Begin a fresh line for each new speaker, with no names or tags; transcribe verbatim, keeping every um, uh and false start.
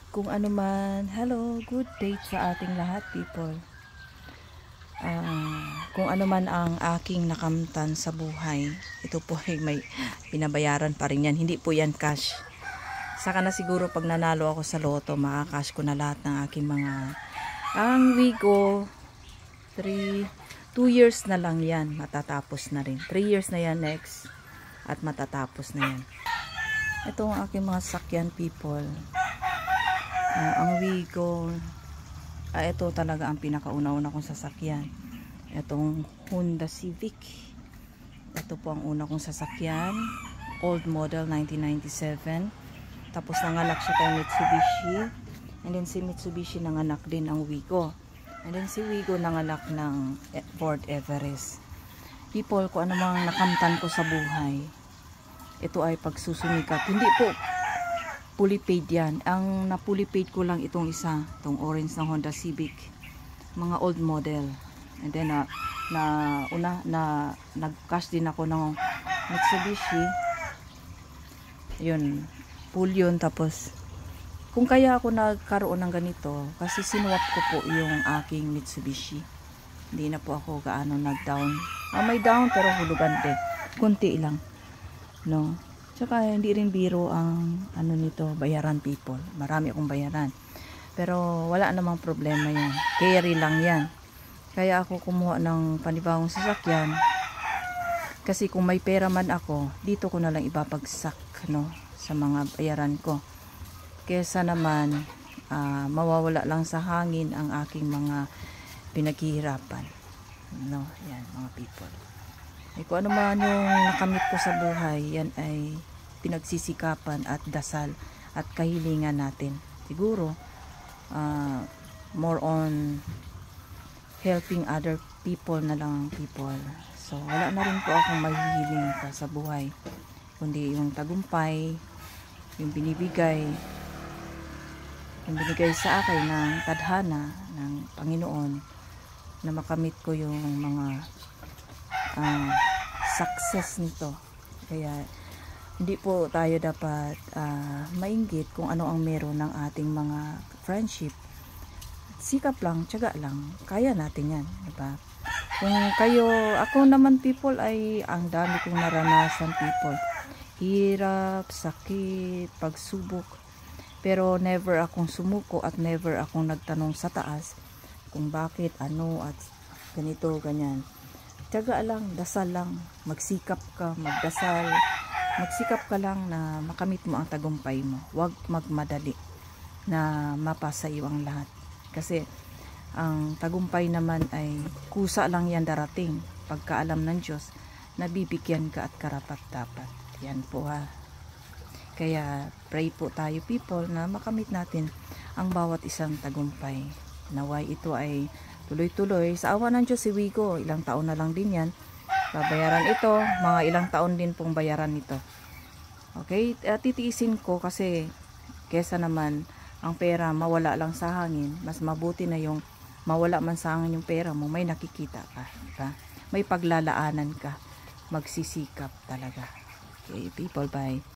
Kung ano man, hello, good day sa ating lahat, people. Uh, kung ano man ang aking nakamtan sa buhay, ito po ay may binabayaran pa rin yan. Hindi po yan cash. Saka na siguro pag nanalo ako sa loto, makakash ko na lahat ng aking mga ang Wigo. two years na lang yan, matatapos na rin. three years na yan next at matatapos na yan. Ito ang aking mga sakyan, people. Uh, ang Wigo, uh, ito talaga ang pinakauna-una kong sasakyan. Itong Honda Civic. Ito po ang una kong sasakyan. Old model, nineteen ninety-seven. Tapos nanganak siya kay Mitsubishi. And then si Mitsubishi nanganak din ang Wigo. And then si Wigo nanganak ng Ford Everest. People, kung ano mang nakamtan ko sa buhay, ito ay pagsusumikap. Hindi po fully paid yan. Ang na-fully paid ko lang itong isa, itong orange ng Honda Civic. Mga old model. And then, na, na una, na, nag-cash din ako ng Mitsubishi. Yun, full yun. Tapos, kung kaya ako nagkaroon ng ganito, kasi sinuwap ko po yung aking Mitsubishi. Hindi na po ako gaano nag-down. Ah, may down, pero hulugan din. Kunti lang. No? Tsaka hindi rin biro ang ano nito, bayaran, people. Marami akong bayaran. Pero wala namang problema yan. Carry lang yan. Kaya ako kumuha ng panibagong sasakyan. Kasi kung may pera man ako, dito ko na lang ibabagsak, no, sa mga bayaran ko. Kesa naman uh, mawawala lang sa hangin ang aking mga pinaghihirapan. No, yan mga people. Eh, kung ano man yung nakamit ko sa buhay, yan ay pinagsisikapan at dasal at kahilingan natin. Siguro, uh, more on helping other people na lang, people. So, wala na rin po akong mahihiling pa sa buhay. Kundi yung tagumpay, yung binibigay, yung binigay sa akin ng tadhana ng Panginoon na makamit ko yung mga uh, success nito. Kaya hindi po tayo dapat uh, mainggit kung ano ang meron ng ating mga friendship. Sikap lang, tiyaga lang, kaya natin yan, diba? Kung kayo, ako naman, people, ay ang dami kong naranasan, people. Hirap, sakit, pagsubok, pero never akong sumuko at never akong nagtanong sa taas kung bakit, ano, at ganito, ganyan. Tiyaga lang, dasal lang, magsikap ka, magdasal, magsikap ka lang na makamit mo ang tagumpay mo. Huwag magmadali na mapasa iyo ang lahat. Kasi ang tagumpay naman ay kusa lang yan darating. Pagkaalam ng Diyos, nabibigyan ka at karapat-dapat. Yan po ha. Kaya pray po tayo, people, na makamit natin ang bawat isang tagumpay. Naway ito ay tuloy-tuloy. Sa awa ng Diyos, si Wigo, ilang taon na lang din yan. Babayaran ito, mga ilang taon din pong bayaran nito. Okay, uh, titiisin ko kasi kesa naman ang pera mawala lang sa hangin, mas mabuti na yung mawala man sa hangin yung pera mo, may nakikita ka, diba? May paglalaanan ka, magsisikap talaga. Okay, people, bye.